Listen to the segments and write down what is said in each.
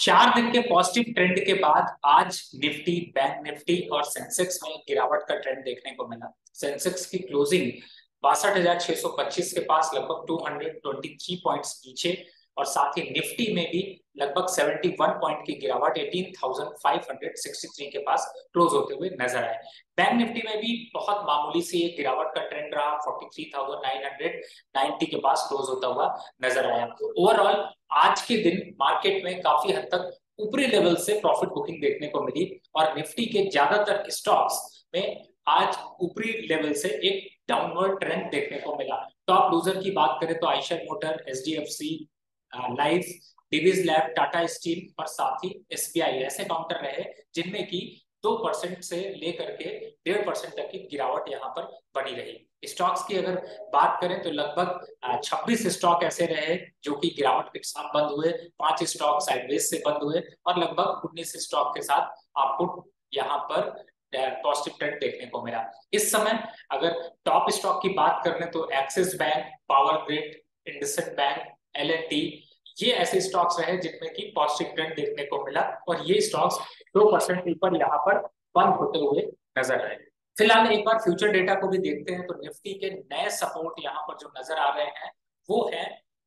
4 दिन के positive trend के बाद आज निफ्टी, बैंक निफ्टी और सेंसेक्स में गिरावट का ट्रेंड देखने को मिला। सेंसेक्स की क्लोजिंग 62,625 के पास लगभग 223 पॉइंट्स नीचे, और साथ ही निफ्टी में भी लगभग 71 पॉइंट की गिरावट 18,563 के पास क्लोज होते हुए नजर आए। बैंक निफ्टी में भी बहुत मामूली सी एक गिरावट का ट्रेंड रहा, 43,990 के पास क्लोज होता हुआ नजर आया। ओवरऑल आज के दिन मार्केट में काफी हद तक ऊपरी लेवल से प्रॉफिट बुकिंग देखने को मिली, और निफ्टी के ज्यादातर स्टॉक्स में आज ऊपरी लेवल से एक डाउनवर्ड ट्रेंड देखने को मिला। टॉप लूजर की बात करें तो Eicher Motor, HDFC Life, Divi's Lab, Tata Steel और साथ ही एसबीआई ऐसे काउंटर रहे जिनमें की 2% से लेकर के 1.5% तक की गिरावट यहाँ पर बनी रही। स्टॉक्स की अगर बात करें तो लगभग 26 स्टॉक ऐसे रहे जो कि गिरावट के साथ बंद हुए, 5 स्टॉक साइडवेज से बंद हुए, और लगभग 19 स्टॉक के साथ आपको यहाँ पर पॉजिटिव ट्रेंड देखने को मिला। इस समय अगर टॉप स्टॉक की बात कर लें तो Axis Bank, Power Grid, IndusInd Bank, L and T, ये ऐसे स्टॉक्स रहे जिनमें की पॉजिटिव ट्रेंड देखने को मिला, और ये स्टॉक्स 2% ऊपर यहाँ पर बंद होते हुए नजर आए। फिलहाल एक बार फ्यूचर डेटा को भी देखते हैं तो निफ्टी के नए सपोर्ट यहाँ पर जो नजर आ रहे हैं वो है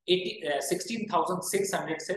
16,600 से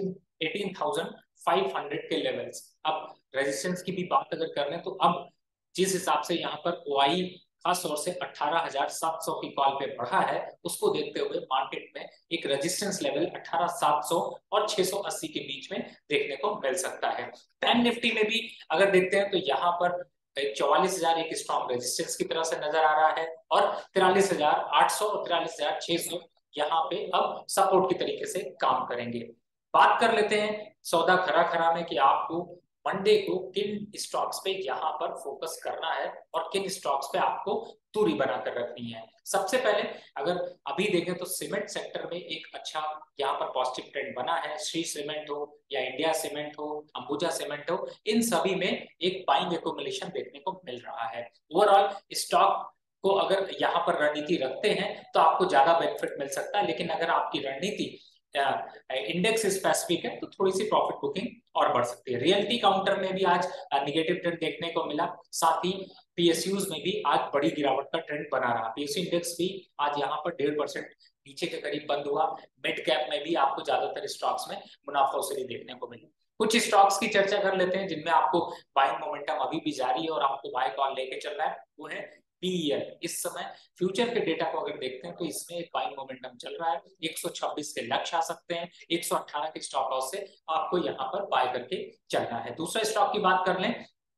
18,500 के लेवल्स। अब रेजिस्टेंस की भी बात अगर कर लें तो अब जिस हिसाब से यहाँ पर ओआई खास तौर से 18,700 की कॉल पे बढ़ा है, उसको देखते हुए मार्केट में एक रेजिस्टेंस लेवल 18,700 और 680 के बीच में देखने को मिल सकता है। बैंक निफ्टी में भी अगर देखते हैं तो यहाँ पर 44,000 एक स्ट्रॉन्ग रेजिस्टेंस की तरह से नजर आ रहा है, और 43,800 और 43,600 यहाँ पे अब सपोर्ट की तरीके से काम करेंगे। बात कर लेते हैं सौदा खरा खरा में कि आपको मंडे को किन स्टॉक्स पे यहाँ पर फोकस करना है और किन स्टॉक्स पे आपको दूरी बनाकर रखनी है। सबसे पहले अगर अभी देखें तो सीमेंट सेक्टर में एक अच्छा यहाँ पर पॉजिटिव ट्रेंड बना है। श्री सीमेंट हो या इंडिया सीमेंट हो, अंबुजा सीमेंट हो, इन सभी में एक बाइंग एक्यूमुलेशन देखने को मिल रहा है। ओवरऑल स्टॉक को अगर यहाँ पर रणनीति रखते हैं तो आपको ज्यादा बेनिफिट मिल सकता है, लेकिन अगर आपकी रणनीति इंडेक्स स्पेसिफिक है तो थोड़ी सी प्रॉफिट बुकिंग और बढ़ सकती है। रियलिटी काउंटर में भी आज निगेटिव ट्रेंड देखने को मिला, साथ ही पीएसयूज में भी आज बड़ी गिरावट का ट्रेंड बना रहा। पीएसयू इंडेक्स भी आज यहाँ पर 1.5% नीचे के करीब बंद हुआ। मिड कैप में भी आपको ज्यादातर स्टॉक्स में मुनाफा वसूली देखने को मिली। कुछ स्टॉक्स की चर्चा कर लेते हैं जिनमें आपको बाइंग मोमेंटम अभी भी जारी है और आपको बाय कॉल लेके चल रहा है। वो है पीईएल। इस समय फ्यूचर के डेटा को अगर देखते हैं तो इसमें एक बाइंग मोमेंटम चल रहा है। 126 के लक्ष्य आ सकते हैं, 118 के स्टॉप लॉस से आपको यहाँ पर बाय करके चलना है। दूसरा स्टॉक की बात कर लें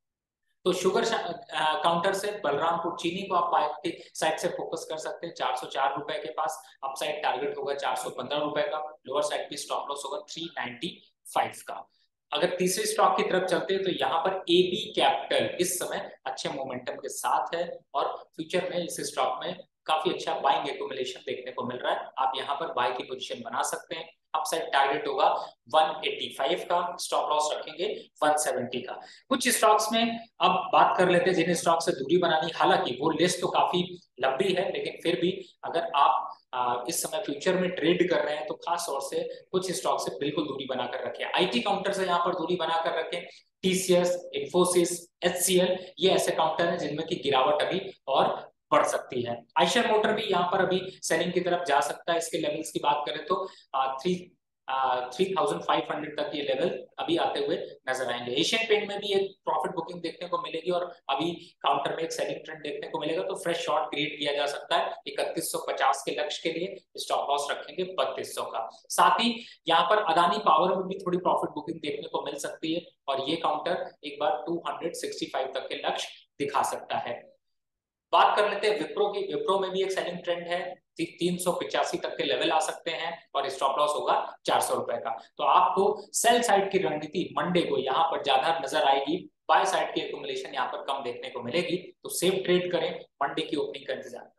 तो शुगर काउंटर से बलरामपुर चीनी को आप बाय की साइड से फोकस कर सकते हैं। 404 रुपए के पास अपसाइड टारगेट होगा 415 रुपए का, लोअर साइड पे स्टॉप लॉस होगा 395 का। अगर तीसरे स्टॉक की तरफ चलते हैं तो यहाँ पर एबी कैपिटल इस समय अच्छे मोमेंटम के साथ है, और फ्यूचर में इस स्टॉक में काफी अच्छा बाइंग एक्यूमुलेशन देखने को मिल रहा है। आप यहाँ पर बाय की पोजीशन बना सकते हैं। अपसाइड टारगेट होगा 185 का, स्टॉप लॉस रखेंगे 170 का। कुछ स्टॉक्स में अब बात कर लेते हैं जिन स्टॉक से दूरी बनानी। हालांकि वो लिस्ट तो काफी लंबी है, लेकिन फिर भी अगर आप इस समय फ्यूचर में ट्रेड कर रहे हैं तो खास तौर से कुछ स्टॉक से बिल्कुल दूरी बनाकर रखें। आईटी काउंटर से यहाँ पर दूरी बनाकर रखें। टीसीएस, इन्फोसिस, एचसीएल, ये ऐसे काउंटर हैं जिनमें की गिरावट अभी और बढ़ सकती है। आयशर मोटर भी यहाँ पर अभी सेलिंग की तरफ जा सकता है। इसके लेवल्स की बात करें तो 3,500 तक ये लेवल अभी आते हुए नजर आएंगे। एशियन पेंट में भी एक प्रॉफिट बुकिंग देखने को मिलेगी और अभी काउंटर में एक सेलिंग ट्रेंड देखने को मिलेगा, तो फ्रेश शॉर्ट क्रिएट किया जा सकता है। 3150 के लक्ष्य के लिए स्टॉप लॉस रखेंगे 3200 का। साथ ही यहाँ पर अदानी पावर में भी थोड़ी प्रॉफिट बुकिंग देखने को मिल सकती है, और ये काउंटर एक बार 265 तक के लक्ष्य दिखा सकता है। बात कर लेते हैं विप्रो की। विप्रो में भी एक सेलिंग ट्रेंड है, 385 तक के लेवल आ सकते हैं, और स्टॉप लॉस होगा 400 रुपए का। तो आपको सेल साइड की रणनीति मंडे को यहाँ पर ज्यादा नजर आएगी, बाय साइड की एक्यूमुलेशन यहाँ पर कम देखने को मिलेगी। तो सेफ ट्रेड करें, मंडे की ओपनिंग का इंतजार।